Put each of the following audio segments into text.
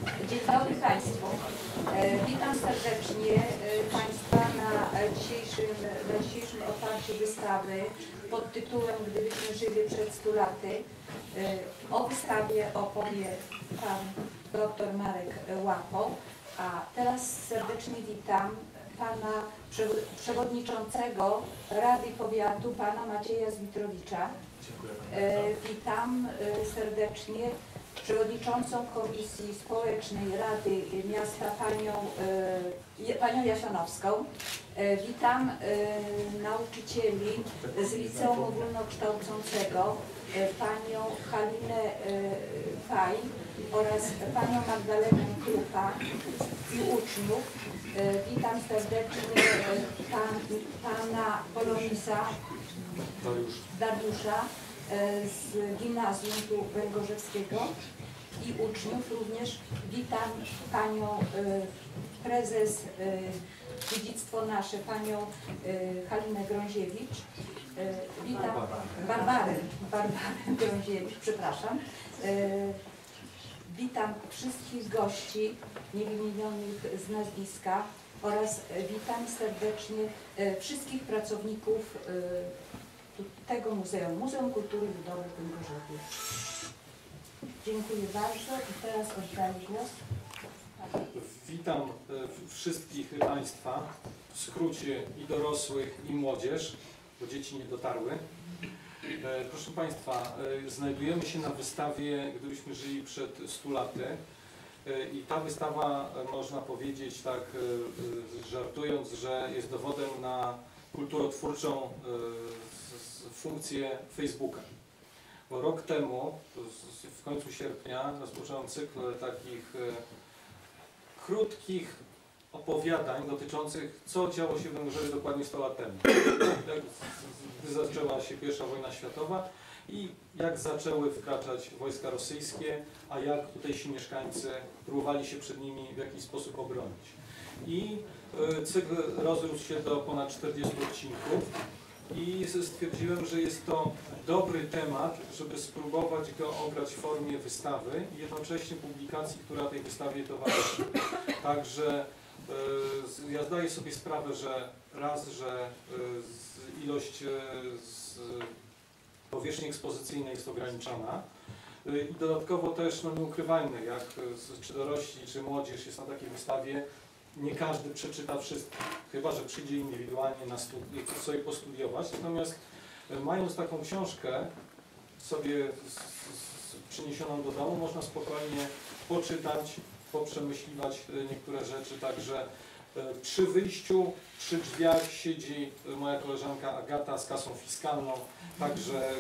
Dzień dobry Państwu. Witam serdecznie Państwa na dzisiejszym otwarciu wystawy pod tytułem Gdybyśmy żyli przed 100 laty. O wystawie opowie Pan dr Marek Łapo, a teraz serdecznie witam Pana Przewodniczącego Rady Powiatu, Pana Macieja Zwitrowicza. Witam serdecznie Przewodniczącą Komisji Społecznej Rady Miasta Panią Jasionowską. Witam nauczycieli z Liceum Ogólnokształcącego, Panią Halinę Faj oraz Panią Magdalenę Krupa i uczniów. Witam serdecznie Pana Polonisa Dariusza z Gimnazjum tu Węgorzewskiego i uczniów. Również witam Panią Prezes Dziedzictwo Nasze, Panią Halinę Grąziewicz. Witam Barbarę Grąziewicz, przepraszam. Witam wszystkich gości niewymienionych z nazwiska oraz witam serdecznie wszystkich pracowników tego muzeum, Muzeum Kultury Ludowej w Węgorzewie. Dziękuję bardzo i teraz oddaję głos. Witam wszystkich Państwa, w skrócie i dorosłych, i młodzież, bo dzieci nie dotarły. Proszę Państwa, znajdujemy się na wystawie Gdybyśmy żyli przed 100 laty i ta wystawa, można powiedzieć tak żartując, że jest dowodem na kulturotwórczą funkcję Facebooka. Bo rok temu, w końcu sierpnia, rozpocząłem cykl takich krótkich opowiadań dotyczących, co działo się w Węgorzewie dokładnie 100 lat temu. Gdy zaczęła się I wojna światowa i jak zaczęły wkraczać wojska rosyjskie, a jak tutejsi mieszkańcy próbowali się przed nimi w jakiś sposób obronić. I cykl rozrósł się do ponad 40 odcinków i stwierdziłem, że jest to dobry temat, żeby spróbować go obrać w formie wystawy i jednocześnie publikacji, która tej wystawie towarzyszy. Także ja zdaję sobie sprawę, że ilość powierzchni ekspozycyjnej jest ograniczona i dodatkowo też, no nie ukrywajmy, jak czy dorośli, czy młodzież jest na takiej wystawie, nie każdy przeczyta wszystko, chyba że przyjdzie indywidualnie na sobie postudiować. Natomiast mając taką książkę sobie przyniesioną do domu, można spokojnie poczytać, poprzemyśliwać niektóre rzeczy. Także przy wyjściu, przy drzwiach siedzi moja koleżanka Agata z kasą fiskalną, także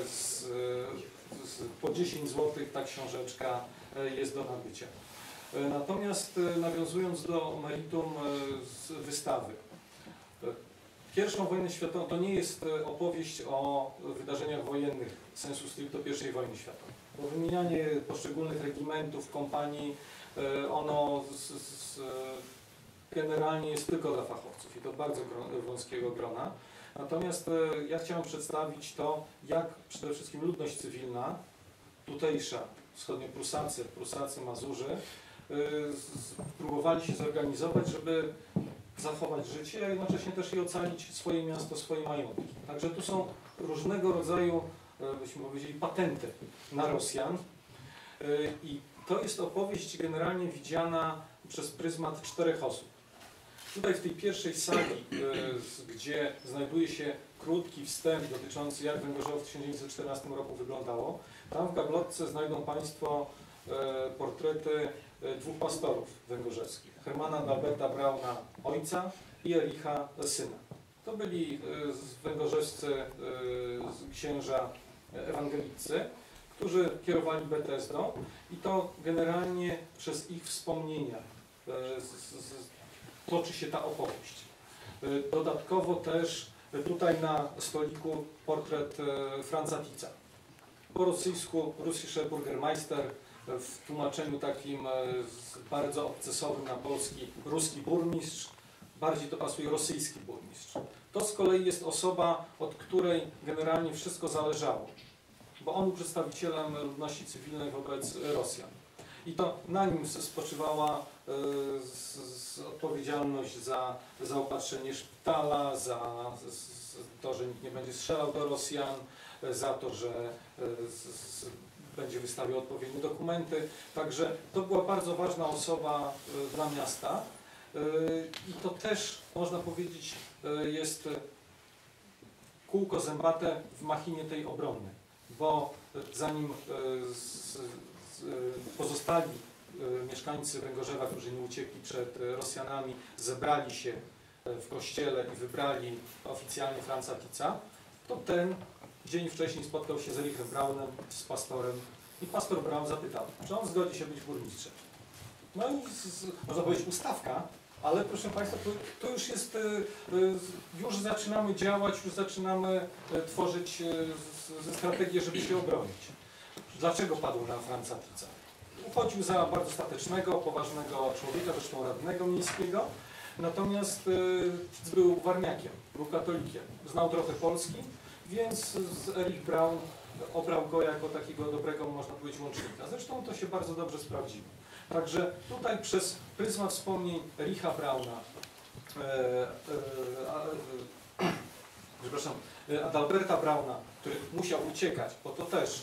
po 10 zł ta książeczka jest do nabycia. Natomiast nawiązując do meritum wystawy. Pierwszą wojnę światową to nie jest opowieść o wydarzeniach wojennych sensu stricto I wojny światowej. Bo wymienianie poszczególnych regimentów, kompanii, ono generalnie jest tylko dla fachowców i to bardzo wąskiego grona. Natomiast ja chciałem przedstawić to, jak przede wszystkim ludność cywilna, tutejsza, Prusacy, Mazurzy, próbowali się zorganizować, żeby zachować życie, a jednocześnie też i ocalić swoje miasto, swoje majątki. Także tu są różnego rodzaju, byśmy powiedzieli, patenty na Rosjan i to jest opowieść generalnie widziana przez pryzmat 4 osób. Tutaj w tej pierwszej sali, gdzie znajduje się krótki wstęp dotyczący, jak Węgorzewo w 1914 roku wyglądało, tam w gablotce znajdą Państwo portrety 2 pastorów węgorzewskich, Hermana Alberta Brauna ojca i Ericha syna. To byli węgorzewscy księża ewangelicy, którzy kierowali Betesdą i to generalnie przez ich wspomnienia toczy się ta opowieść. Dodatkowo też tutaj na stoliku portret Franza Tica. Po rosyjsku Russische Bürgermeister, w tłumaczeniu takim bardzo obcesowym na polski, ruski burmistrz, bardziej to pasuje rosyjski burmistrz. To z kolei jest osoba, od której generalnie wszystko zależało, bo on był przedstawicielem ludności cywilnej wobec Rosjan. I to na nim spoczywała odpowiedzialność za zaopatrzenie szpitala, za to, że nikt nie będzie strzelał do Rosjan, za to, że będzie wystawiał odpowiednie dokumenty. Także to była bardzo ważna osoba dla miasta. I to też, można powiedzieć, jest kółko zębate w machinie tej obronnej, bo zanim pozostali mieszkańcy Węgorzewa, którzy nie uciekli przed Rosjanami, zebrali się w kościele i wybrali oficjalnie Franza Tisza, to ten dzień wcześniej spotkał się z Erichem Braunem, z pastorem, i pastor Braun zapytał, czy on zgodzi się być burmistrzem. No i można powiedzieć ustawka, ale proszę Państwa, to już jest, już zaczynamy działać, już zaczynamy tworzyć strategię, żeby się obronić. Dlaczego padł na Franza Tisza? Uchodził za bardzo statecznego, poważnego człowieka, zresztą radnego miejskiego, natomiast był warmiakiem, był katolikiem, znał trochę Polski, więc Erich Braun obrał go jako takiego dobrego, można powiedzieć, łącznika. Zresztą to się bardzo dobrze sprawdziło. Także tutaj przez pryzmat wspomnień Ericha Brauna, Adalberta Brauna, który musiał uciekać, bo to też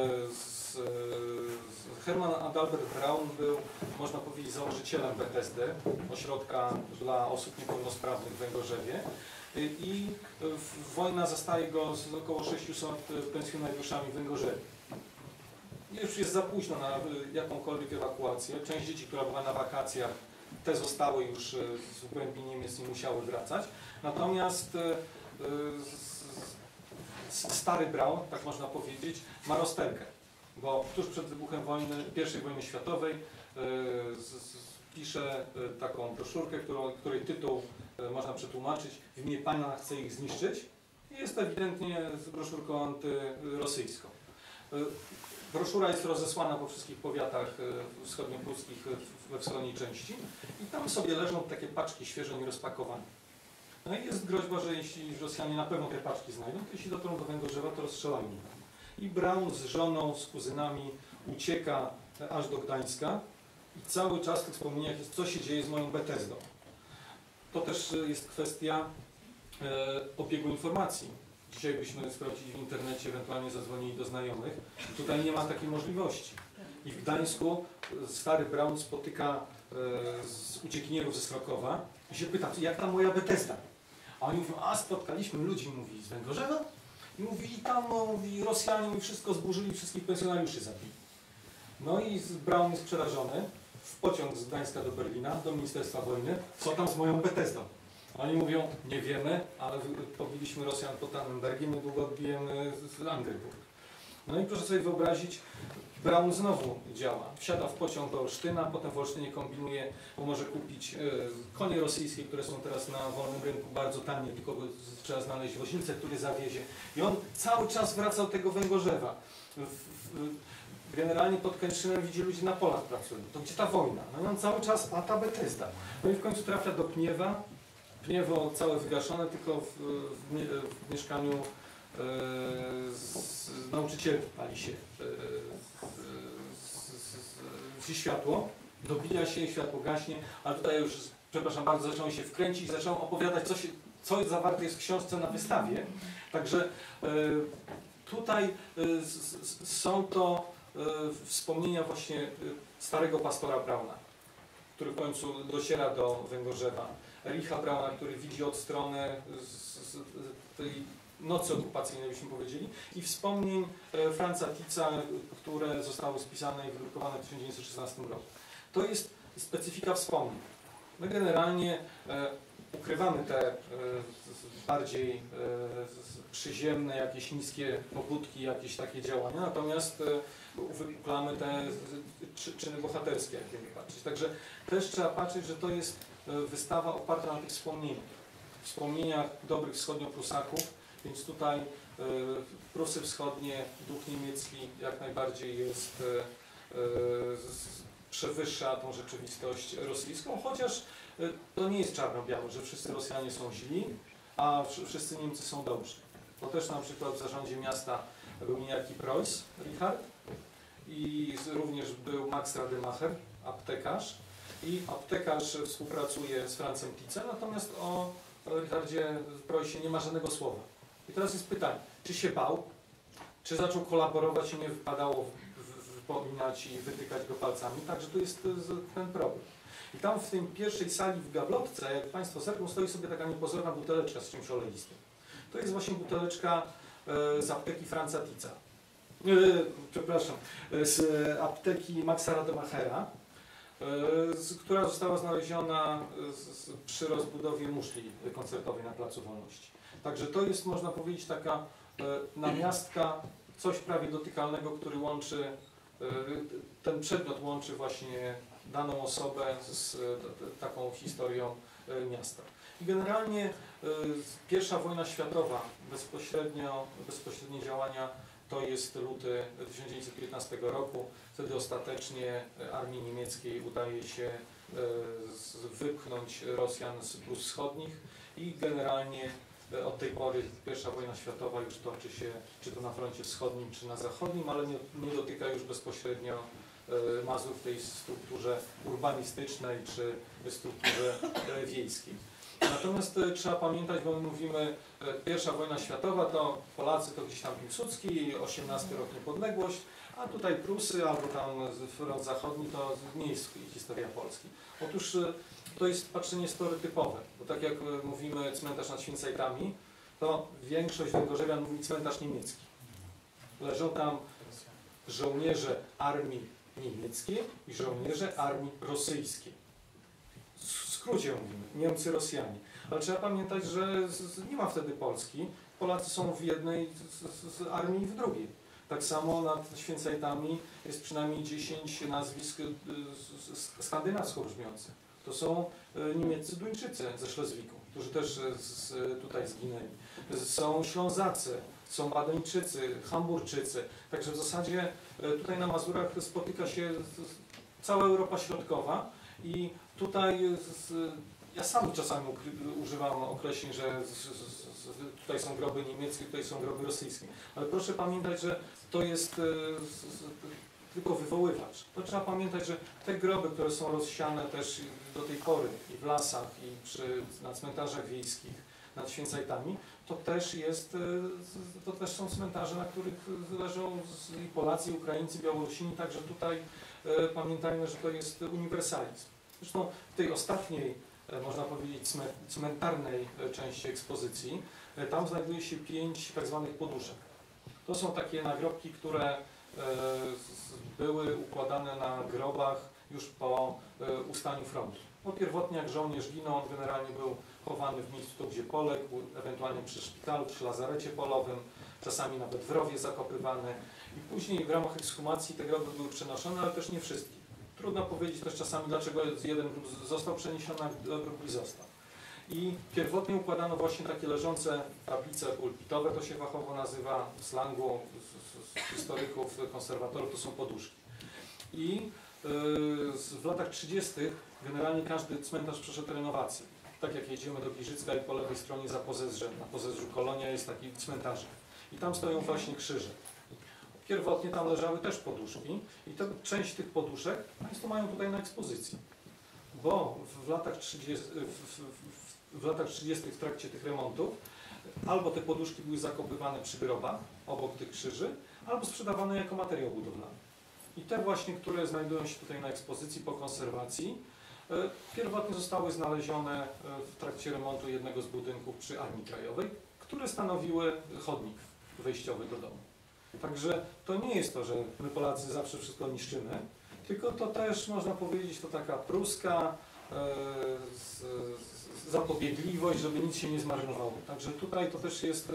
Hermann Adalbert Braun był, można powiedzieć, założycielem BTSD, ośrodka dla osób niepełnosprawnych w Węgorzewie. I wojna zastaje go z około 600 pensjonariuszami w Węgorzewie. Już jest za późno na jakąkolwiek ewakuację. Część dzieci, która była na wakacjach, te zostały już w głębi Niemiec, nie musiały wracać. Natomiast stary Braun, tak można powiedzieć, ma rozterkę, bo tuż przed wybuchem I wojny światowej pisze taką broszurkę, której tytuł można przetłumaczyć: w imię Pana chce ich zniszczyć. I jest ewidentnie broszurką antyrosyjską. Broszura jest rozesłana po wszystkich powiatach wschodniopruskich we wschodniej części i tam sobie leżą takie paczki świeże, nierozpakowane. No i jest groźba, że jeśli Rosjanie na pewno te paczki znajdą, to jeśli dotrą do Węgorzewa, to rozstrzelają. I Braun z żoną, z kuzynami ucieka aż do Gdańska i cały czas w tych wspomnieniach jest, co się dzieje z moją Bethesdą. To też jest kwestia obiegu informacji. Dzisiaj byśmy sprawdzili w internecie, ewentualnie zadzwonili do znajomych. Tutaj nie ma takiej możliwości. I w Gdańsku stary Braun spotyka uciekinierów ze Srokowa i się pyta, jak tam moja Bethesda? A oni mówią, a spotkaliśmy ludzi, mówi, z Węgorzewa i mówi, i tam, no, mówi, Rosjanie mi wszystko zburzyli, wszystkich pensjonariuszy zabili. No i Braun jest przerażony, w pociąg z Gdańska do Berlina, do Ministerstwa Wojny, co tam z moją Bethesdą? Oni mówią, nie wiemy, ale pobiliśmy Rosjan pod Tannenbergiem, niedługo odbijemy Angerburg. No i proszę sobie wyobrazić, Braun znowu działa. Wsiada w pociąg do Olsztyna, potem w Olsztynie kombinuje, bo może kupić konie rosyjskie, które są teraz na wolnym rynku bardzo tanie, tylko trzeba znaleźć woźnicę, który zawiezie. I on cały czas wraca do tego Węgorzewa. Generalnie pod Kętrzynem widzi ludzi na polach pracują. To gdzie ta wojna? No i on cały czas, a ta Bethesda. No i w końcu trafia do Pniewa. Pniewo całe wygaszone, tylko w mieszkaniu nauczycielki pali się światło, dobija się, światło gaśnie, ale tutaj już, przepraszam bardzo, zaczęło się wkręcić, zaczęło opowiadać, co zawarte jest w książce na wystawie. Także tutaj są to wspomnienia właśnie starego pastora Brauna, który w końcu dociera do Węgorzewa. Ericha Brauna, który widzi od strony tej nocy okupacyjnej, byśmy powiedzieli, i wspomnień Franza Tisza, które zostały spisane i wydrukowane w 1916 roku. To jest specyfika wspomnień. My generalnie ukrywamy te bardziej przyziemne, jakieś niskie pobudki, jakieś takie działania, natomiast uwypuklamy te czyny bohaterskie, jak wiemy patrzeć. Także też trzeba patrzeć, że to jest wystawa oparta na tych wspomnieniach dobrych wschodnioprusaków, więc tutaj Prusy Wschodnie, duch niemiecki jak najbardziej jest, przewyższa tą rzeczywistość rosyjską, chociaż to nie jest czarno-białe, że wszyscy Rosjanie są źli, a wszyscy Niemcy są dobrzy. Bo też na przykład w zarządzie miasta był niejaki Preuss, Richard, i również był Max Rademacher, aptekarz. I aptekarz współpracuje z Francem Titzem, natomiast o Richardzie Preussie nie ma żadnego słowa. I teraz jest pytanie, czy się bał, czy zaczął kolaborować i nie wypadało wypominać i wytykać go palcami, także tu jest ten problem. I tam w tej pierwszej sali w gablotce, jak Państwo zerkną, stoi sobie taka niepozorna buteleczka z czymś oleistym. To jest właśnie buteleczka z apteki Franza Titza. Przepraszam, z apteki Maxa Rademachera, która została znaleziona przy rozbudowie muszli koncertowej na Placu Wolności. Także to jest, można powiedzieć, taka namiastka, coś prawie dotykalnego, który łączy, ten przedmiot łączy właśnie daną osobę z taką historią miasta. I generalnie I wojna światowa, bezpośrednie działania, to jest luty 1915 roku. Wtedy ostatecznie armii niemieckiej udaje się wypchnąć Rosjan z Prus Wschodnich i generalnie od tej pory I wojna światowa już toczy się czy to na froncie wschodnim, czy na zachodnim, ale nie dotyka już bezpośrednio Mazur w tej strukturze urbanistycznej czy strukturze wiejskiej. Natomiast trzeba pamiętać, bo my mówimy I wojna światowa, to Polacy to gdzieś tam Piłsudski, 18 rok niepodległość, a tutaj Prusy albo tam front zachodni to nie jest historia Polski. Otóż to jest patrzenie stereotypowe, bo tak jak mówimy cmentarz nad Święcajtami, to większość węgorzewian mówi cmentarz niemiecki. Leżą tam żołnierze armii niemieckiej i żołnierze armii rosyjskiej. W skrócie mówimy, Niemcy, Rosjanie. Ale trzeba pamiętać, że nie ma wtedy Polski. Polacy są w jednej z armii i w drugiej. Tak samo nad Święcajtami jest przynajmniej 10 nazwisk skandynawsko brzmiących. To są niemieccy Duńczycy ze Szlezwiku, którzy też tutaj zginęli. Są Ślązacy, są Badeńczycy, Hamburczycy. Także w zasadzie tutaj na Mazurach spotyka się cała Europa Środkowa i tutaj ja sam czasami używam określeń, że tutaj są groby niemieckie, tutaj są groby rosyjskie. Ale proszę pamiętać, że to jest tylko wywoływacz. To trzeba pamiętać, że te groby, które są rozsiane też do tej pory i w lasach, i na cmentarzach wiejskich, nad Święcajtami, to też są cmentarze, na których leżą i Polacy, i Ukraińcy, Białorusini, także tutaj pamiętajmy, że to jest uniwersalizm. Zresztą w tej ostatniej, można powiedzieć, cmentarnej części ekspozycji, tam znajduje się 5 tak zwanych poduszek. To są takie nagrobki, które były układane na grobach już po ustaniu frontu. Bo pierwotnie jak żołnierz ginął, on generalnie był chowany w miejscu, gdzie poległ, ewentualnie przy szpitalu, przy lazarecie polowym, czasami nawet w rowie zakopywany. I później w ramach ekshumacji te groby były przenoszone, ale też nie wszystkie. Trudno powiedzieć też czasami, dlaczego jeden grób został przeniesiony, a drugi został. I pierwotnie układano właśnie takie leżące tablice pulpitowe, to się fachowo nazywa w slangu historyków, konserwatorów, to są poduszki. I w latach 30. generalnie każdy cmentarz przeszedł renowację. Tak jak jedziemy do Giżycka i po lewej stronie za Pozezrzem, na Pozezrzu Kolonia jest taki cmentarz. I tam stoją właśnie krzyże. Pierwotnie tam leżały też poduszki i część tych poduszek Państwo mają tutaj na ekspozycji. Bo w latach 30. w trakcie tych remontów albo te poduszki były zakopywane przy grobach obok tych krzyży, albo sprzedawane jako materiał budowlany. I te właśnie, które znajdują się tutaj na ekspozycji po konserwacji, pierwotnie zostały znalezione w trakcie remontu jednego z budynków przy Armii Krajowej, które stanowiły chodnik wejściowy do domu. Także to nie jest to, że my Polacy zawsze wszystko niszczymy, tylko to też można powiedzieć, to taka pruska zapobiegliwość, żeby nic się nie zmarnowało. Także tutaj to też jest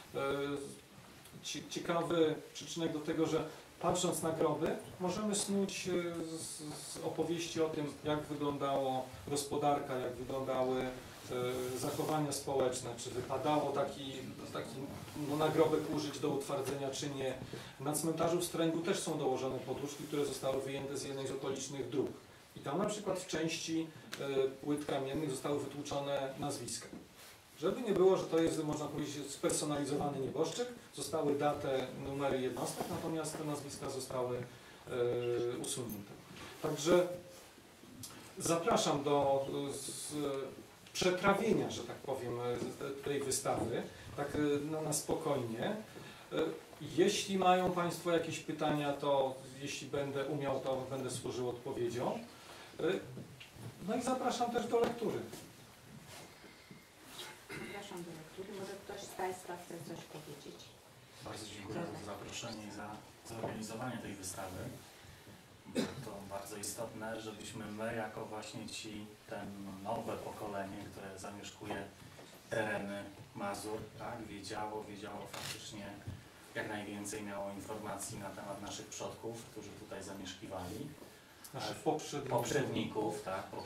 ciekawy przyczynek do tego, że patrząc na groby, możemy snuć opowieści o tym, jak wyglądała gospodarka, jak wyglądały zachowania społeczne, czy wypadało taki nagrobek użyć do utwardzenia, czy nie. Na cmentarzu w Stręgu też są dołożone poduszki, które zostały wyjęte z jednej z okolicznych dróg. I tam na przykład w części płyt kamiennych zostały wytłuczone nazwiska. Żeby nie było, że to jest, można powiedzieć, spersonalizowany nieboszczyk, zostały date, numery jednostek, natomiast te nazwiska zostały usunięte. Także zapraszam do przetrawienia, że tak powiem, tej wystawy, tak na spokojnie. Jeśli mają Państwo jakieś pytania, to jeśli będę umiał, to będę służył odpowiedzią. No i zapraszam też do lektury. Zapraszam do lektury. Może ktoś z Państwa chce coś powiedzieć? Bardzo dziękuję za zaproszenie i za zorganizowanie tej wystawy. To bardzo istotne, żebyśmy my jako właśnie ten nowe pokolenie, które zamieszkuje tereny Mazur, tak, wiedziało faktycznie jak najwięcej, miało informacji na temat naszych przodków, którzy tutaj zamieszkiwali. Naszych poprzedników.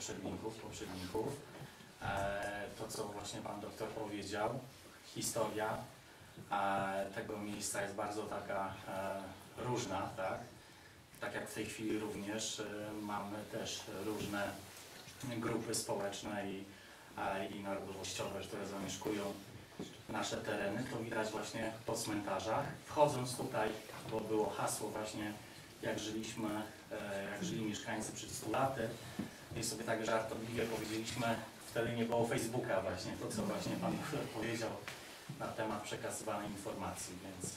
To, co właśnie Pan doktor powiedział, historia tego miejsca jest bardzo taka różna, tak? Tak jak w tej chwili również mamy też różne grupy społeczne i narodowościowe, które zamieszkują nasze tereny. To widać właśnie po cmentarzach. Wchodząc tutaj, bo było hasło właśnie, jak żyli mieszkańcy przed 100 laty, i sobie tak żartobliwie powiedzieliśmy, wtedy nie było Facebooka właśnie, to co właśnie Pan powiedział na temat przekazywanej informacji, więc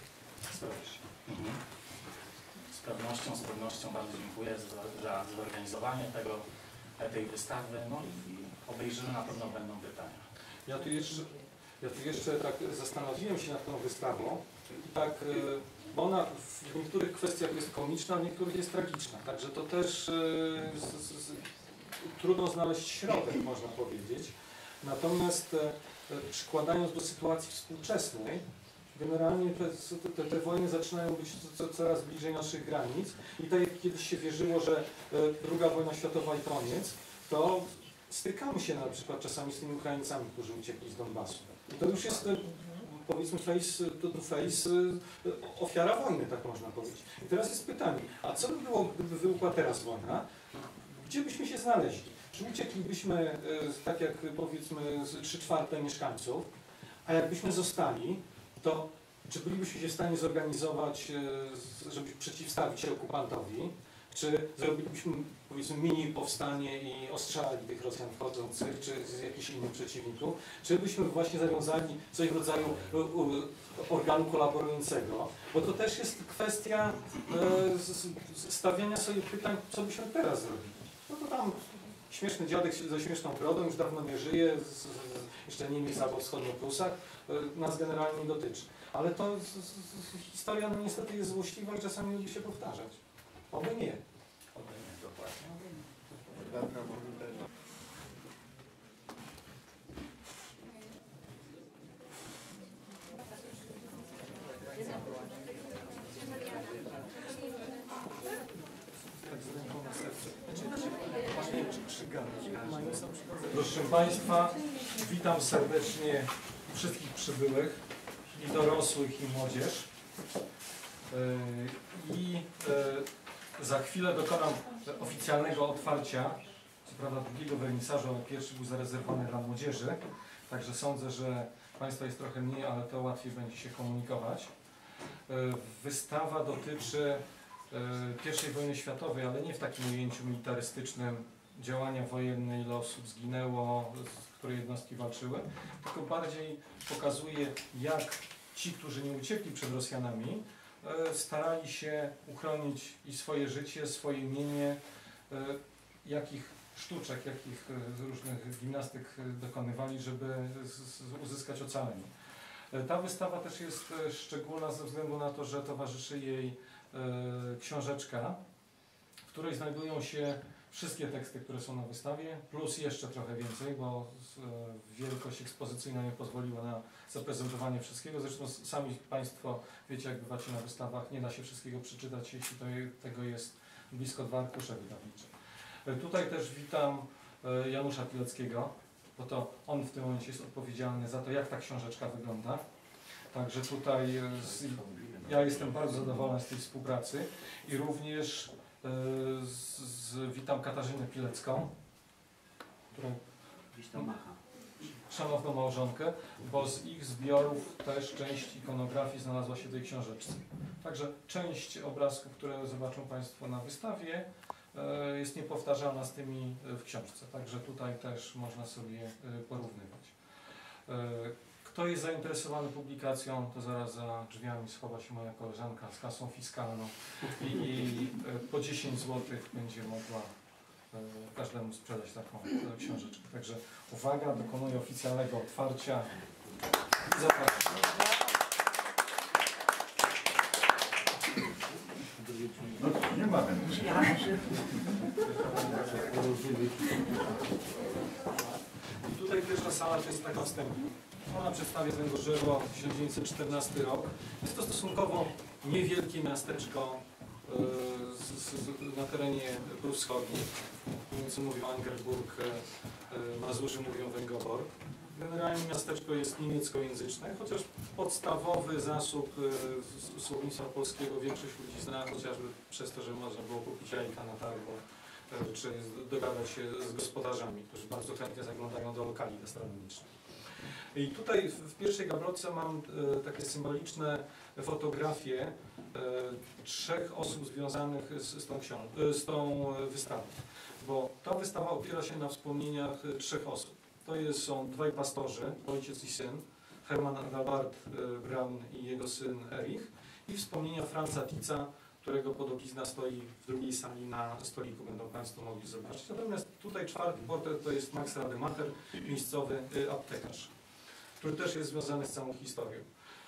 z pewnością bardzo dziękuję za zorganizowanie tej wystawy, no i obejrzymy, na pewno będą pytania. Ja tu jeszcze tak zastanowiłem się nad tą wystawą i tak, bo ona w niektórych kwestiach jest komiczna, a w niektórych jest tragiczna, także to też trudno znaleźć środek, można powiedzieć. Natomiast przykładając do sytuacji współczesnej, generalnie te wojny zaczynają być coraz bliżej naszych granic i tak jak kiedyś się wierzyło, że II wojna światowa i koniec, to stykamy się na przykład czasami z tymi Ukraińcami, którzy uciekli z Donbasu. I to już jest, powiedzmy, face to face, ofiara wojny, tak można powiedzieć. I teraz jest pytanie, a co by było, gdyby wybuchła teraz wojna? Gdzie byśmy się znaleźli? Czy ucieklibyśmy, tak jak powiedzmy, 3/4 mieszkańców, a jakbyśmy zostali, to czy bylibyśmy się w stanie zorganizować, żeby przeciwstawić się okupantowi? Czy zrobilibyśmy, powiedzmy, mini powstanie i ostrzelali tych Rosjan wchodzących, czy z jakichś innych przeciwników? Czy byśmy właśnie zawiązali coś w rodzaju organu kolaborującego? Bo to też jest kwestia stawiania sobie pytań, co byśmy teraz zrobili. No to tam śmieszny dziadek ze śmieszną brodą już dawno nie żyje, jeszcze Niemiec albo wschodnio Prusach, nas generalnie nie dotyczy. Ale to historia no, niestety jest złośliwa i czasami lubi się powtarzać. Oby nie. Oby nie, dokładnie. Proszę Państwa, witam serdecznie wszystkich przybyłych, i dorosłych, i młodzież. Za chwilę dokonam oficjalnego otwarcia, co prawda drugiego wernisażu, ale pierwszy był zarezerwowany dla młodzieży, także sądzę, że Państwa jest trochę mniej, ale to łatwiej będzie się komunikować. Wystawa dotyczy I wojny światowej, ale nie w takim ujęciu militarystycznym, działania wojenne, ile osób zginęło, które jednostki walczyły, tylko bardziej pokazuje, jak ci, którzy nie uciekli przed Rosjanami, starali się uchronić i swoje życie, swoje mienie, jakich sztuczek, jakich różnych gimnastyk dokonywali, żeby uzyskać ocalenie. Ta wystawa też jest szczególna ze względu na to, że towarzyszy jej książeczka, w której znajdują się wszystkie teksty, które są na wystawie, plus jeszcze trochę więcej, bo wielkość ekspozycyjna nie pozwoliła na zaprezentowanie wszystkiego. Zresztą sami Państwo wiecie, jak bywacie na wystawach, nie da się wszystkiego przeczytać, jeśli tego jest blisko 2 arkusze wydawnicze. Tutaj też witam Janusza Pileckiego, bo to on w tym momencie jest odpowiedzialny za to, jak ta książeczka wygląda. Także tutaj ja jestem bardzo zadowolony z tej współpracy i również witam Katarzynę Pilecką, którą szanowną małżonkę, bo z ich zbiorów też część ikonografii znalazła się w tej książeczce. Także część obrazków, które zobaczą Państwo na wystawie, jest niepowtarzalna z tymi w książce. Także tutaj też można sobie porównywać. Kto jest zainteresowany publikacją, to zaraz za drzwiami schowa się moja koleżanka z kasą fiskalną i po 10 zł będzie mogła każdemu sprzedać taką książeczkę. Także uwaga, dokonuję oficjalnego otwarcia. Zapraszam. No, nie mamy. Tutaj pierwsza sala to jest taka wstępna. Ona przedstawia Węgorzewo, 1914 rok. Jest to stosunkowo niewielkie miasteczko na terenie Prus Wschodnich. Niemcy mówią Angerburg, Mazurzy mówią Węgobor. Generalnie miasteczko jest niemieckojęzyczne, chociaż podstawowy zasób słownictwa polskiego większość ludzi zna, chociażby przez to, że można było kupić jajka na targu, czy dogadać się z gospodarzami, którzy bardzo chętnie zaglądają do lokali gastronomicznych. I tutaj w pierwszej gablotce mam takie symboliczne fotografie 3 osób związanych z tą wystawą, bo ta wystawa opiera się na wspomnieniach 3 osób. To są 2 pastorzy, ojciec i syn, Hermann Adalbert Braun i jego syn Erich, i wspomnienia Franza Tietza, którego podobizna stoi w drugiej sali na stoliku, będą Państwo mogli zobaczyć. Natomiast tutaj 4. portret to jest Max Rademacher, miejscowy aptekarz, który też jest związany z całą historią.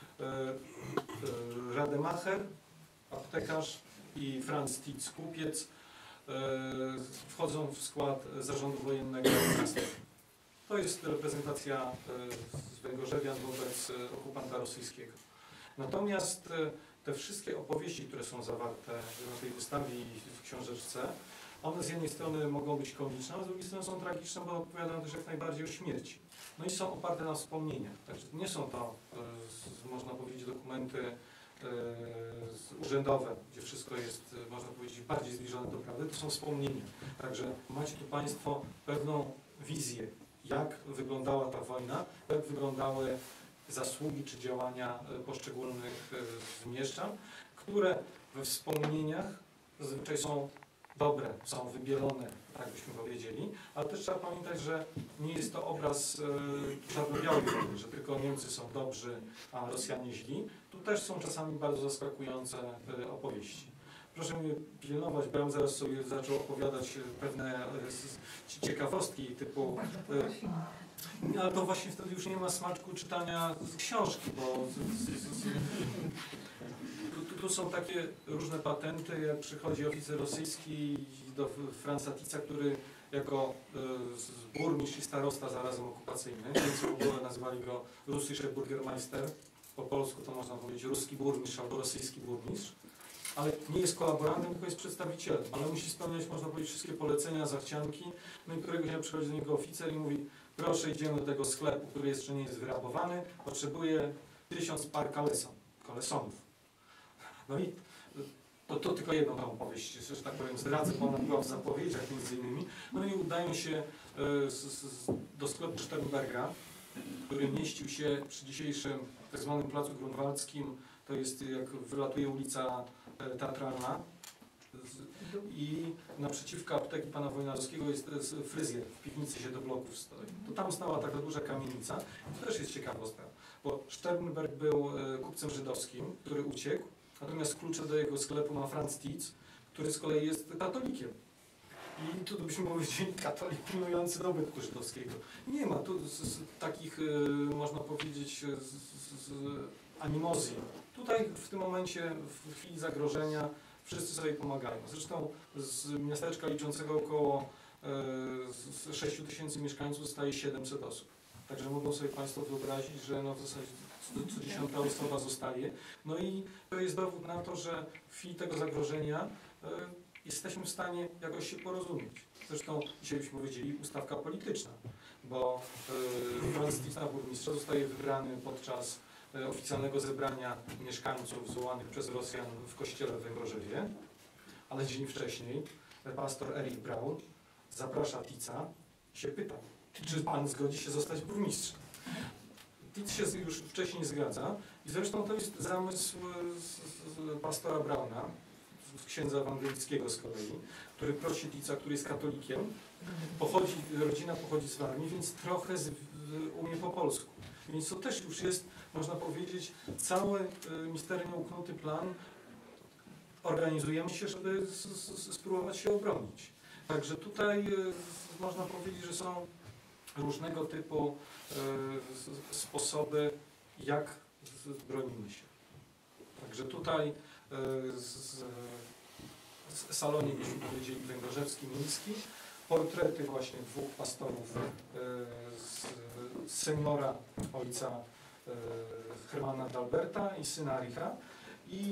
Rademacher, aptekarz, i Franz Tietz, kupiec, wchodzą w skład zarządu wojennego miasta. To jest reprezentacja z Węgorzewian wobec okupanta rosyjskiego. Natomiast te wszystkie opowieści, które są zawarte na tej wystawie i w książeczce, one z jednej strony mogą być komiczne, a z drugiej strony są tragiczne, bo opowiadają też jak najbardziej o śmierci. No i są oparte na wspomnieniach. Także nie są to, można powiedzieć, dokumenty urzędowe, gdzie wszystko jest, można powiedzieć, bardziej zbliżone do prawdy. To są wspomnienia. Także macie tu Państwo pewną wizję, jak wyglądała ta wojna, jak wyglądały zasługi czy działania poszczególnych mieszczan, które we wspomnieniach zazwyczaj są dobre, są wybielone, tak byśmy powiedzieli, ale też trzeba pamiętać, że nie jest to obraz czarno-biały, że tylko Niemcy są dobrzy, a Rosjanie źli. Tu też są czasami bardzo zaskakujące opowieści. Proszę mnie pilnować, bo ja bym zaraz sobie zaczął opowiadać pewne ciekawostki typu... Ale to właśnie wtedy już nie ma smaczku czytania książki, bo tu są takie różne patenty, jak przychodzi oficer rosyjski do Franza Tietza, który jako burmistrz i starosta zarazem okupacyjny, więc w ogóle nazwali go Russischer Bürgermeister, po polsku to można powiedzieć ruski burmistrz albo rosyjski burmistrz, ale nie jest kolaborantem, tylko jest przedstawicielem, ale musi spełniać, można powiedzieć, wszystkie polecenia, zachcianki. No i któregoś dnia przychodzi do niego oficer i mówi: proszę, idziemy do tego sklepu, który jeszcze nie jest wyrabowany, potrzebuję 1000 par kalesonów. No i to tylko jedną tam opowieść, że tak powiem, zdradzę, bo ona była w zapowiedziach między innymi. No i udają się do sklepu Sternberga, który mieścił się przy dzisiejszym tak zwanym Placu Grunwaldzkim. To jest, jak wylatuje ulica Teatralna, i naprzeciwko apteki pana Wojnarowskiego jest fryzjer, w piwnicy się do bloków stoi. To tam stała taka duża kamienica. To też jest ciekawostka, bo Sternberg był kupcem żydowskim, który uciekł, natomiast klucze do jego sklepu ma Franz Tietz, który z kolei jest katolikiem. I tu byśmy powiedzieli katolik pilnujący dobytku żydowskiego. Nie ma tu takich, można powiedzieć, animozji. Tutaj w tym momencie, w chwili zagrożenia, wszyscy sobie pomagają. Zresztą z miasteczka liczącego około 6000 mieszkańców zostaje 700 osób. Także mogą sobie Państwo wyobrazić, że no w zasadzie co 10. osoba zostaje. No i to jest dowód na to, że w chwili tego zagrożenia jesteśmy w stanie jakoś się porozumieć. Zresztą dzisiaj byśmy powiedzieli ustawka polityczna, bo Franz Tietz na burmistrza zostaje wybrany podczas oficjalnego zebrania mieszkańców zwołanych przez Rosjan w kościele w Węgorzewie, ale dzień wcześniej pastor Erich Braun zaprasza Tietza i się pyta, czy pan zgodzi się zostać burmistrzem. Pitt się już wcześniej zgadza i zresztą to jest zamysł pastora Brauna, księdza ewangelickiego z kolei, który prosi Pitza, który jest katolikiem. Rodzina pochodzi z Warmii, więc trochę umie po polsku. Więc to też już jest, można powiedzieć, cały misternie uknuty plan. Organizujemy się, żeby spróbować się obronić. Także tutaj można powiedzieć, że są różnego typu sposoby, jak bronimy się. Także tutaj salonie, jeśli powiedzieli, węgorzewski, miejski, portrety właśnie dwóch pastorów, seniora, ojca Hermana Dalberta i syna Richa i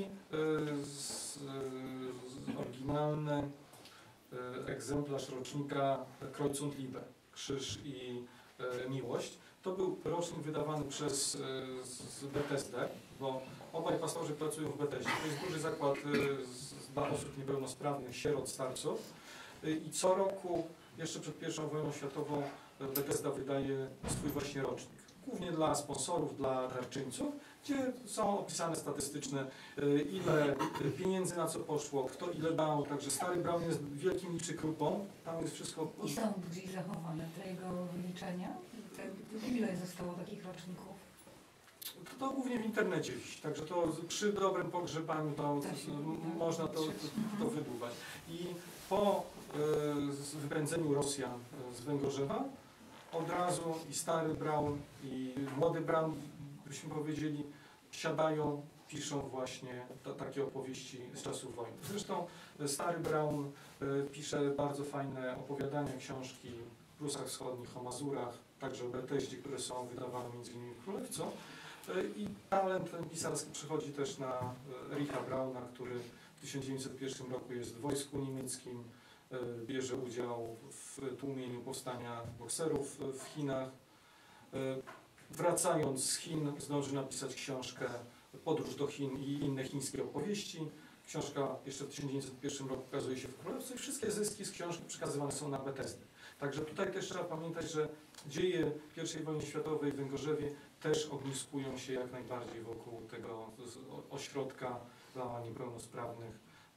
oryginalny egzemplarz rocznika Kreuz und Liebe, Krzyż i Miłość. To był rocznik wydawany przez Bethesdę, bo obaj pastorzy pracują w Bethesdzie. To jest duży zakład dla osób niepełnosprawnych, sierot, starców. I co roku, jeszcze przed I wojną światową, Bethesda wydaje swój właśnie rocznik. Głównie dla sponsorów, dla darczyńców, gdzie są opisane statystyczne, ile pieniędzy na co poszło, kto ile dał. Także Stary Braun jest wielkim liczykrupą. Tam jest wszystko. I są gdzieś zachowane te jego wyliczenia? Ile zostało takich roczników? To głównie w internecie wisi, także to przy dobrym pogrzebaniu to można to wydłubać. I po wypędzeniu Rosjan z Węgorzewa od razu i Stary Braun, i Młody Braun, byśmy powiedzieli, siadają, piszą właśnie takie opowieści z czasów wojny. Zresztą Stary Braun pisze bardzo fajne opowiadania, książki w Prusach Wschodnich, o Mazurach, także o Beteździe, które są wydawane m.in. w Królewcu. I talent ten pisarski przychodzi też na Richa Brauna, który w 1901 roku jest w wojsku niemieckim, bierze udział w tłumieniu powstania bokserów w Chinach. Wracając z Chin, zdąży napisać książkę Podróż do Chin i inne chińskie opowieści. Książka jeszcze w 1901 roku ukazuje się w Królewcu i wszystkie zyski z książki przekazywane są na Bethesdę. Także tutaj też trzeba pamiętać, że dzieje I wojny światowej w Węgorzewie też ogniskują się jak najbardziej wokół tego ośrodka dla niepełnosprawnych.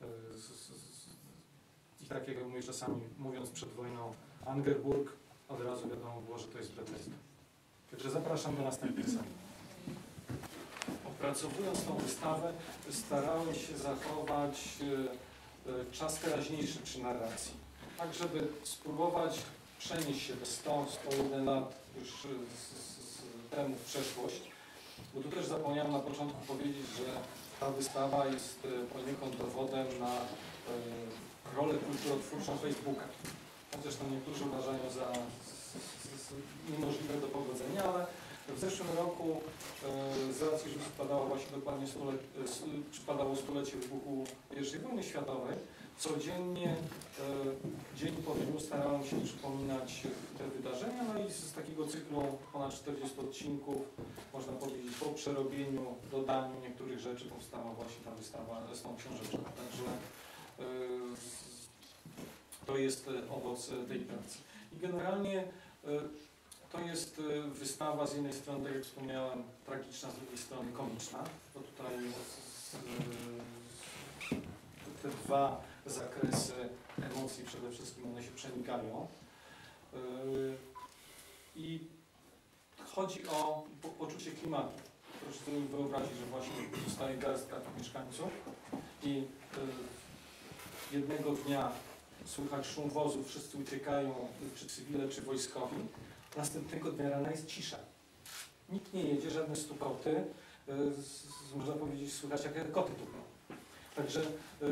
I tak jak mówię czasami, mówiąc przed wojną Angerburg, od razu wiadomo było, że to jest Bethesda. Także zapraszam do następnej sali. Opracowując tą wystawę, starałem się zachować czas teraźniejszy przy narracji, tak żeby spróbować przenieść się do 101 lat już temu w przeszłość, bo tu też zapomniałem na początku powiedzieć, że ta wystawa jest poniekąd dowodem na rolę kulturotwórczą Facebooka. Zresztą niektórzy uważają za niemożliwe do pogodzenia, ale w zeszłym roku z racji, że przypadało właśnie dokładnie przypadało stulecie wybuchu I wojny światowej, codziennie, dzień po dniu starałem się przypominać te wydarzenia, no i z takiego cyklu ponad 40 odcinków, można powiedzieć, po przerobieniu, dodaniu niektórych rzeczy powstała właśnie ta wystawa z tą książeczką. Także to jest owoc tej pracy. I generalnie to jest wystawa z jednej strony, tak jak wspomniałem, tragiczna, z drugiej strony komiczna, bo tutaj te dwa zakresy emocji przede wszystkim one się przenikają. I chodzi o poczucie klimatu. Proszę sobie wyobrazić, że właśnie zostaje garstka mieszkańców i jednego dnia słychać szum wozów, wszyscy uciekają, czy cywile, czy wojskowi. Następnego dnia rana jest cisza. Nikt nie jedzie, żadne stukoty, można powiedzieć, słychać jak koty tupną. Także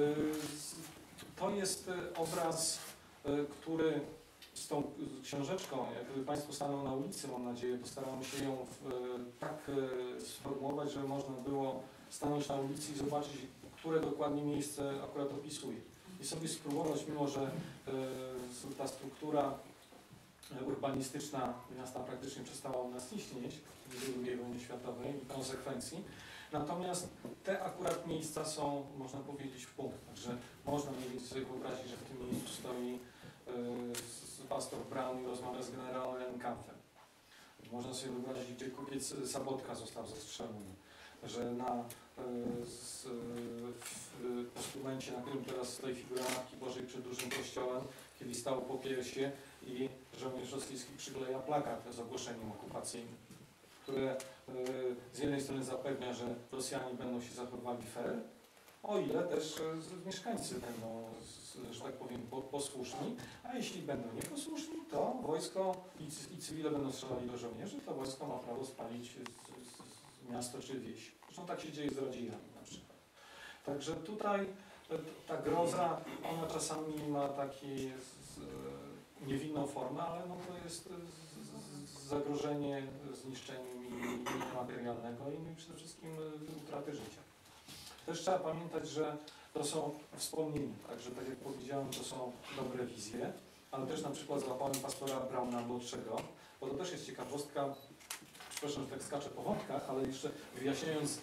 to jest obraz, który z tą książeczką, jak Państwo staną na ulicy, mam nadzieję, postaramy się ją tak sformułować, żeby można było stanąć na ulicy i zobaczyć, które dokładnie miejsce akurat opisuje. I sobie spróbować, mimo że ta struktura urbanistyczna miasta praktycznie przestała u nas istnieć w II wojnie światowej i konsekwencji. Natomiast te akurat miejsca są, można powiedzieć, w punktach, że można mniej więcej sobie wyobrazić, że w tym miejscu stoi pastor Braun i rozmawia z generałem Rennkampfem. Można sobie wyobrazić, gdzie kupiec Sabotka został zastrzelony, że w postumencie, na którym teraz stoi figura Matki Bożej przed dużym kościołem, kiedy stał po piersie i żołnierz rosyjski przykleja plakat z ogłoszeniem okupacyjnym, które z jednej strony zapewnia, że Rosjanie będą się zachowywali fair, o ile też mieszkańcy będą, że tak powiem, posłuszni, a jeśli będą nieposłuszni, to wojsko i cywile będą strzelali do żołnierzy, to wojsko ma prawo spalić miasto czy wieś. Zresztą tak się dzieje z rodzicami na przykład. Także tutaj ta groza, ona czasami ma taki niewinną formę, ale no to jest zagrożenie zniszczeniem i mienia materialnego i przede wszystkim utraty życia. Też trzeba pamiętać, że to są wspomnienia, także tak jak powiedziałem, to są dobre wizje, ale też na przykład złapałem pastora Brauna młodszego, bo to też jest ciekawostka, przepraszam, że tak skaczę po wątkach, ale jeszcze wyjaśniając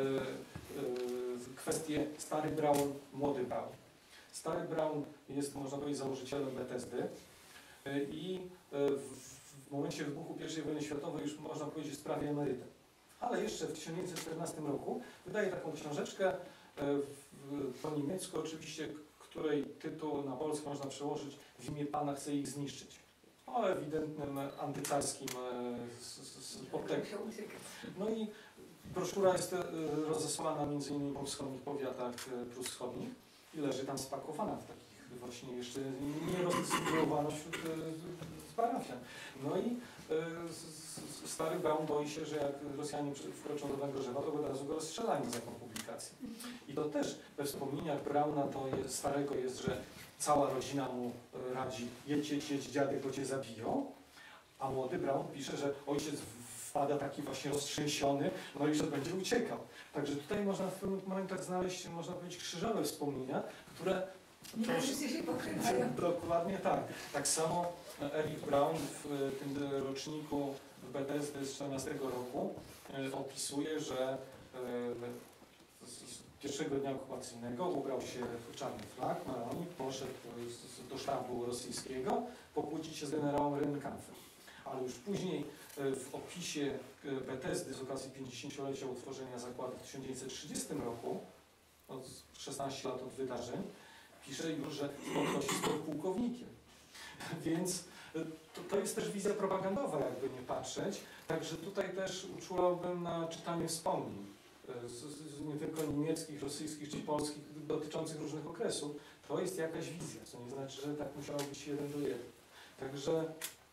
kwestię stary Braun, młody Braun. Stary Braun jest, można powiedzieć, założycielem Bethesdy i w momencie wybuchu I wojny światowej już można powiedzieć jest prawie emerytem. Ale jeszcze w 1914 roku wydaje taką książeczkę po niemiecku oczywiście, której tytuł na polski można przełożyć W imię Pana chcę ich zniszczyć. O ewidentnym antycarskim podtekście. No i broszura jest rozesłana m.in. po wschodnich powiatach Prus Wschodnich i leży tam spakowana w takich właśnie jeszcze nie rozdystrybuowano wśród parafian. No i stary Braun boi się, że jak Rosjanie wkroczą do Węgorzewa, to od razu go rozstrzelają za tą publikację. I to też we wspomnieniach Brauna to jest, starego jest, że cała rodzina mu radzi, jedź, dziadek, bo cię zabiją, a młody Braun pisze, że ojciec wpada taki właśnie roztrzęsiony, no i że będzie uciekał. Także tutaj można w pewnych momentach znaleźć, można powiedzieć, krzyżowe wspomnienia, które nie wszyscy się pokrywają. Dokładnie tak. Tak samo Eric Braun w tym roczniku Bethesdy z 14 roku opisuje, że pierwszego dnia okupacyjnego ubrał się w czarny flag, maroni, poszedł do sztabu rosyjskiego pokłócić się z generałem Rennkampfem. Ale już później w opisie Bethesdy z okazji 50-lecia utworzenia zakładu w 1930 roku, od 16 lat od wydarzeń, pisze już, że spotkał się z pułkownikiem. Więc to jest też wizja propagandowa, jakby nie patrzeć. Także tutaj też uczulałbym na czytanie wspomnień, nie tylko niemieckich, rosyjskich czy polskich, dotyczących różnych okresów. To jest jakaś wizja, co nie znaczy, że tak musiało być 1:1. Także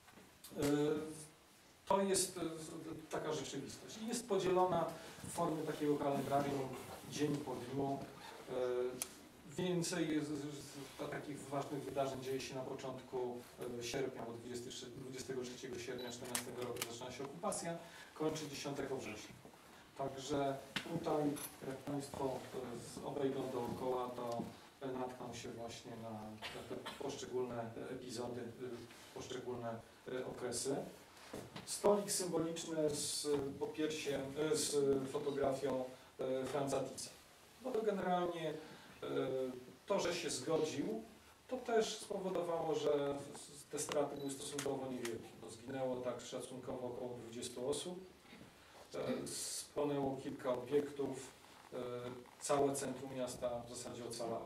to jest taka rzeczywistość. I jest podzielona w formie takiego kalendarium dzień po dniu. Więcej takich ważnych wydarzeń dzieje się na początku sierpnia, bo 23 sierpnia 2014 roku zaczyna się okupacja, kończy 10 września. Także tutaj, jak Państwo obejdą dookoła, to natkną się właśnie na te poszczególne epizody, poszczególne okresy. Stolik symboliczny z popiersiem, z fotografią Franza Tissa. No to generalnie to, że się zgodził, to też spowodowało, że te straty były stosunkowo niewielkie. Bo zginęło tak szacunkowo około 20 osób, spłonęło kilka obiektów, całe centrum miasta w zasadzie ocalało.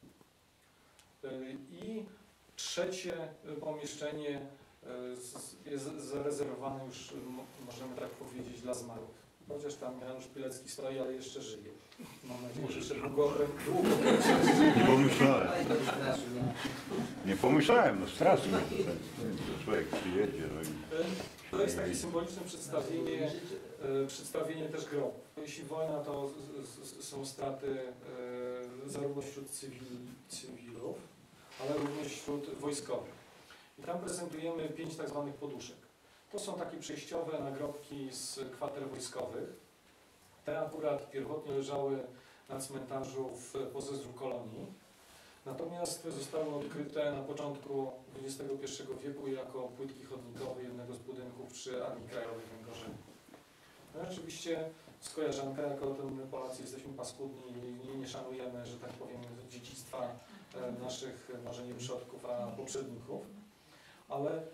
I trzecie pomieszczenie jest zarezerwowane już, możemy tak powiedzieć, dla zmarłych. Chociaż tam Janusz Pilecki stoi, ale jeszcze żyje. Mam nadzieję, że jeszcze długo Nie pomyślałem. Nie pomyślałem, no strasznie. Człowiek przyjedzie. No i... To jest takie symboliczne przedstawienie też grobu. Jeśli wojna, to są straty zarówno wśród cywilów, ale również wśród wojskowych. I tam prezentujemy 5 tak zwanych poduszek. To są takie przejściowe nagrobki z kwater wojskowych. Te akurat pierwotnie leżały na cmentarzu w Pozezdru Kolonii. Natomiast zostały odkryte na początku XXI wieku jako płytki chodnikowe jednego z budynków przy Armii Krajowej w Węgorzewie. No oczywiście skojarzanka, jako my Polacy jesteśmy paskudni i nie szanujemy, że tak powiem, dziedzictwa naszych, może nie przodków, a poprzedników. ale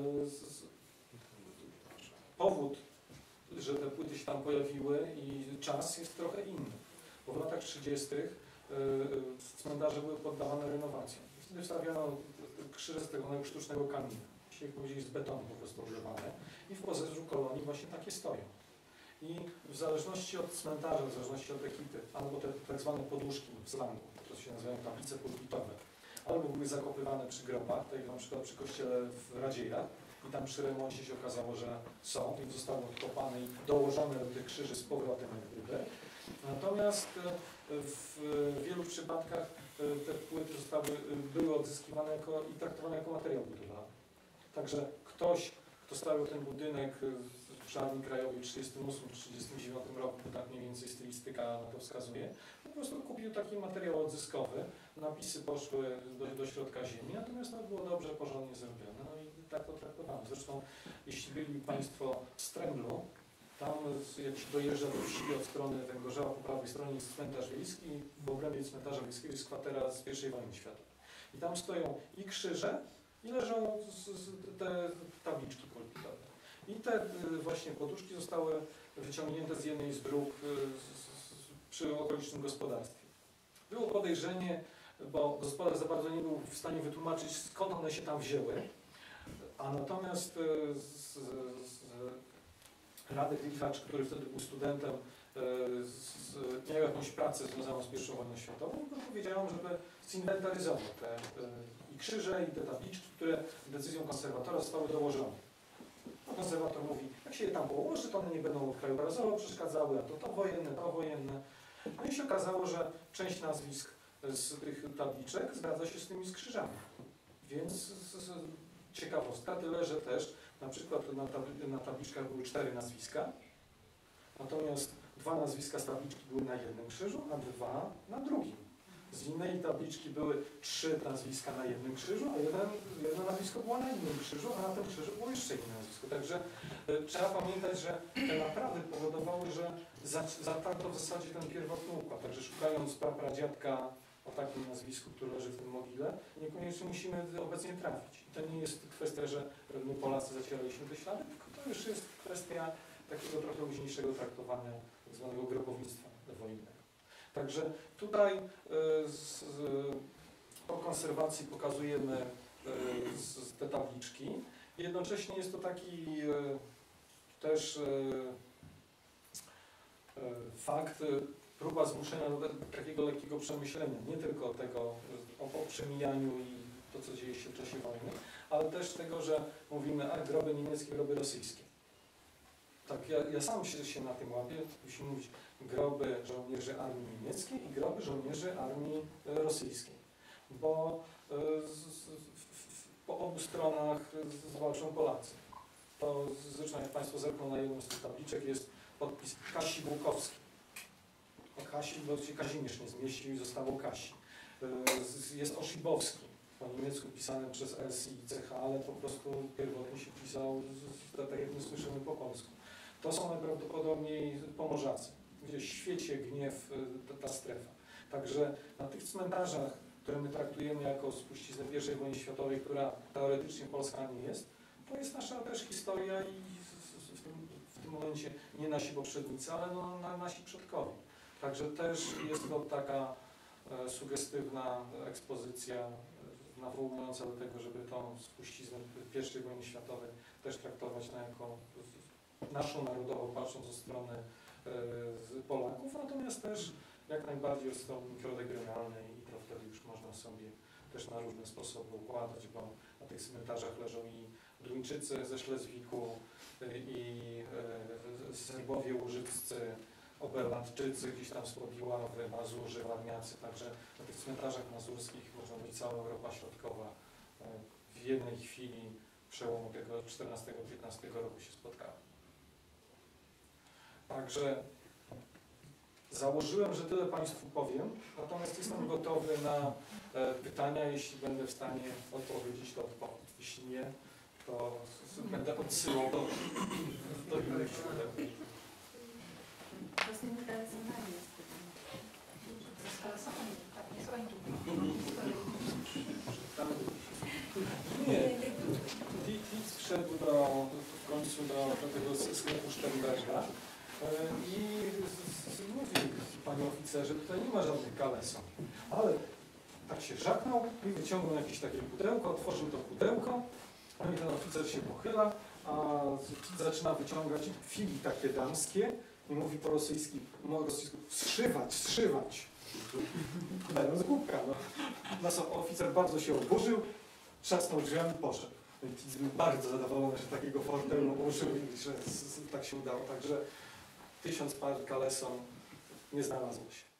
powód, że te płyty się tam pojawiły i czas jest trochę inny. Bo w latach 30. cmentarze były poddawane renowacjom. Wtedy wstawiano krzyże z tego sztucznego kamienia. Dzisiaj powiedzieli z betonu po prostu używane. I w pozezdru kolonii właśnie takie stoją. I w zależności od cmentarza, w zależności od ekipy, albo te tak zwane poduszki w slangu, to się nazywają tablice pulpitowe, albo były zakopywane przy grobach, tak jak na przykład przy kościele w Radziejach, i tam przy remoncie się okazało, że są i zostały odkopane i dołożone do tych krzyży z powrotem jak gdyby. Natomiast w wielu przypadkach te płyty były odzyskiwane i traktowane jako materiał budowlany. Także ktoś, kto stawiał ten budynek przy Armii Krajowej w 1938-1939 roku, tak mniej więcej stylistyka na to wskazuje, po prostu kupił taki materiał odzyskowy, napisy poszły do środka ziemi, natomiast to było dobrze, porządnie zrobione, no i tak to traktowano. Zresztą jeśli byli Państwo w Stręglu, tam jak się dojeżdża do wsi od strony Węgorzewa, po prawej stronie jest cmentarz wiejski, w obrębie cmentarza wiejskiego jest kwatera z I wojny światowej. I tam stoją i krzyże, i leżą te tabliczki pulpitowe. I te właśnie poduszki zostały wyciągnięte z jednej z dróg przy okolicznym gospodarstwie. Było podejrzenie, bo gospodarz za bardzo nie był w stanie wytłumaczyć, skąd one się tam wzięły, a natomiast Radek Lichacz, który wtedy był studentem, miał jakąś pracę związaną z I wojną światową, i powiedziałem, żeby zinwentaryzował te i krzyże, i te tabliczki, które decyzją konserwatora zostały dołożone. No, konserwator mówi, jak się je tam położy, to one nie będą krajobrazowo przeszkadzały, a to wojenne. No i się okazało, że część nazwisk z tych tabliczek zgadza się z tymi krzyżami. Więc ciekawostka, tyle, że też na przykład na tabliczkach były 4 nazwiska, natomiast 2 nazwiska z tabliczki były na jednym krzyżu, a 2 na drugim. Z innej tabliczki były 3 nazwiska na jednym krzyżu, a jedno nazwisko było na innym krzyżu, a na tym krzyżu było jeszcze inne nazwisko. Także trzeba pamiętać, że te naprawy powodowały, że zatarto w zasadzie ten pierwotny układ. Także szukając prapradziadka o takim nazwisku, który leży w tym mogile, niekoniecznie musimy obecnie trafić. I to nie jest kwestia, że my Polacy zacieraliśmy te ślady, tylko to już jest kwestia takiego trochę luźniejszego traktowania tak zwanego grobownictwa wojennego. Także tutaj po konserwacji pokazujemy te tabliczki. Jednocześnie jest to taki też fakt, próba zmuszenia do takiego lekkiego przemyślenia, nie tylko tego o przemijaniu i to, co dzieje się w czasie wojny, ale też tego, że mówimy, a groby niemieckie, groby rosyjskie. Tak, ja sam się na tym łapię, musimy mówić groby żołnierzy armii niemieckiej i groby żołnierzy armii rosyjskiej, bo po obu stronach walczą Polacy. To zresztą jak Państwo zerkną na jedną z tych tabliczek jest podpis Kasi Bułkowski. Kasi, bo się Kazimierz nie zmieścił i zostało Kasi. Jest Oszibowski, po niemiecku pisane przez S i CH, ale po prostu pierwotnie się pisał, tak jak my słyszymy po polsku. To są najprawdopodobniej Pomorzacy, gdzie świecie gniew ta strefa. Także na tych cmentarzach, które my traktujemy jako spuściznę I wojny światowej, która teoretycznie polska nie jest, to jest nasza też historia i w tym momencie nie nasi poprzednicy, ale no, nasi przodkowie. Także też jest to taka sugestywna ekspozycja nawołująca do tego, żeby tą spuściznę I wojny światowej też traktować jako naszą narodową, patrząc ze strony Polaków, natomiast też jak najbardziej od strony mikroregionalnej i to wtedy już można sobie też na różne sposoby układać, bo na tych cmentarzach leżą i Duńczycy ze Szlezwiku, i Serbowie Łużyccy, Oberlandczycy, gdzieś tam z Pobiławy, Mazurzy, Warmiacy, także na tych cmentarzach mazurskich można być cała Europa Środkowa w jednej chwili przełomu tego 14-15 roku się spotkała. Także założyłem, że tyle Państwu powiem, natomiast jestem gotowy na pytania. Jeśli będę w stanie odpowiedzieć, to odpowiem. Jeśli nie, to będę odsyłał do innych źródeł. Nie. Fitz wszedł w końcu do tego sklepu Sternberga i mówi, panie oficerze, tutaj nie ma żadnych kaleson. Ale tak się żachnął i wyciągnął jakieś takie pudełko, otworzył to pudełko, no i ten oficer się pochyla, a Fitz zaczyna wyciągać figi takie damskie i mówi po rosyjsku, zszywać. Dając głupka, no. Nasz oficer bardzo się oburzył, trzasnął drzwiami i poszedł. Fitz był bardzo zadowolony, że takiego fortelu użył i że tak się udało. Także 1000 par kaleson nie znalazło się.